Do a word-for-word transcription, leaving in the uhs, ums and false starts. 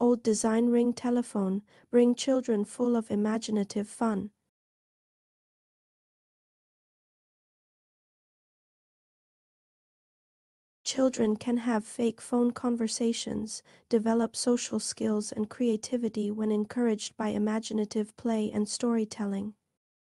Old design ring telephone, bring children full of imaginative fun. Children can have fake phone conversations, develop social skills and creativity when encouraged by imaginative play and storytelling.